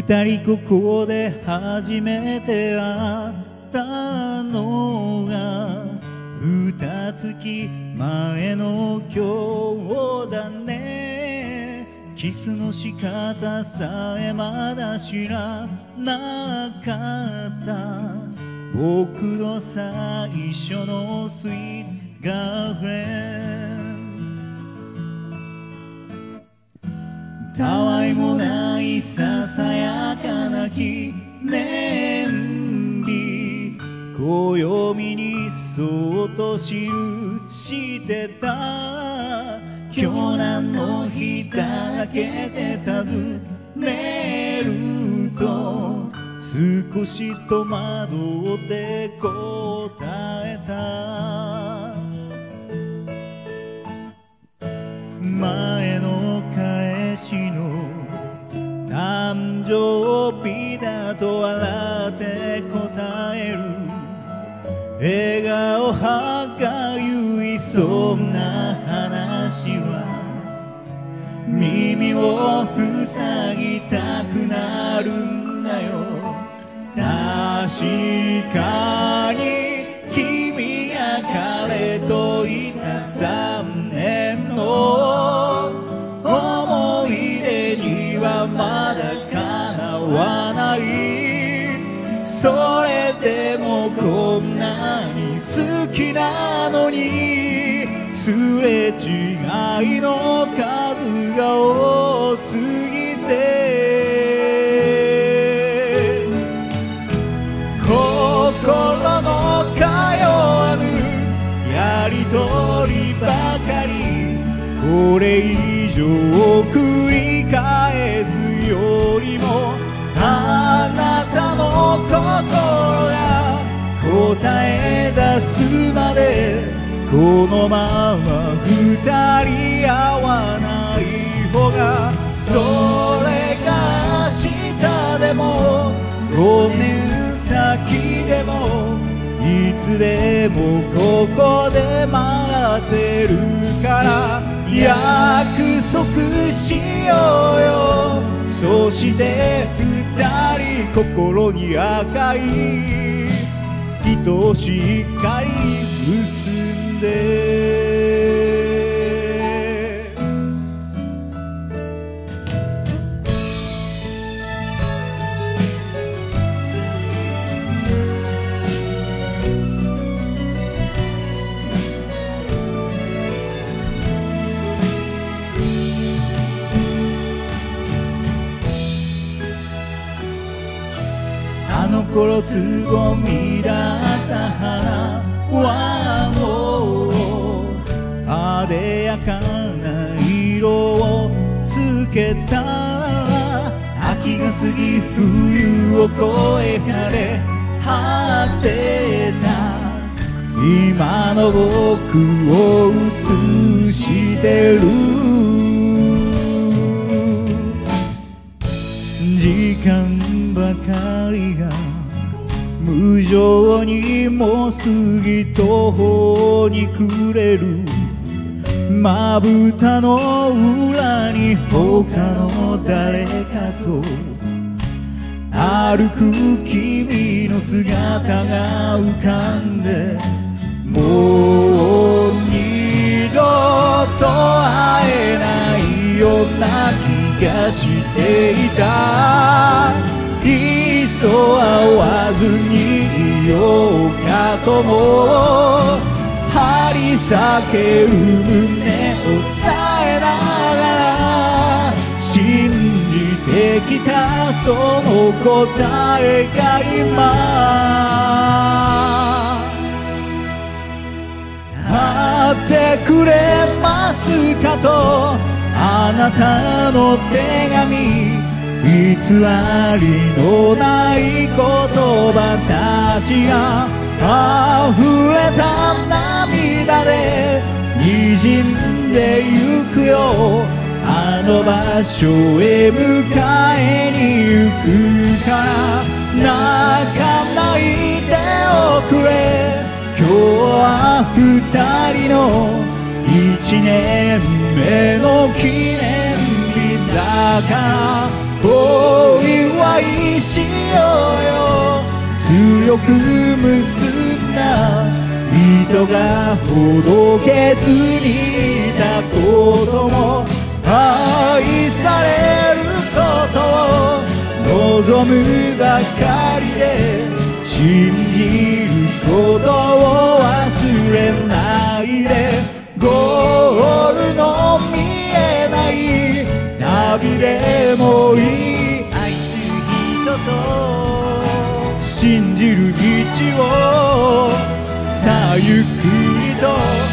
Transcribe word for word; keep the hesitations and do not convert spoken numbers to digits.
二人ここで初めて会ったのが二月前の今日だね。キスの仕方さえまだ知らなかった僕の最初のスイートガールフレンド。たわいもないささやかな記念日、暦にそっと記してた。今日何の日だけで尋ねると少し戸惑って答えた。前の彼氏の誕生日だと笑って答える。笑顔はがゆいそんな話は耳を塞ぎたくなるんだよ。確かに君や彼といたさんねんの思い出にはまだかなわない。それでもこんなに好きなのにすれ違いの数が多すぎて心の通わぬやりとりばかり。これ以上繰り返すよりもあなたの心が答え出すまでこのまま二人合わない方が。それが明日でもごねん先でもいつでもここで待ってるから約束しようよ。そして二人心に赤い糸をしっかり結んで。あの頃つぼみだった花はもうあでやかな色をつけた。秋が過ぎ冬を越え晴れ果てた今の僕を映してる。時間ばかりが無情にも過ぎ途方に暮れる。まぶたの裏に他の誰かと歩く君の姿が浮かんでもう二度と会えないような気がしていた。いっそ会わずにいようかとも張り裂ける胸を抑えながら信じてきたその答えが今会ってくれますかとあなたの手紙偽りのない言葉たちが溢れた涙で滲んでゆくよ。あの場所へ迎えに行くから泣かないでおくれ。今日は二人の一年目の記念日だからお祝いしようよ。強く結んだ糸がほどけずにいたことも、愛されることを望むばかりで、信じることを忘れないで。ゴールの見えない旅でもいい、愛する人と信じる道をさあゆっくりと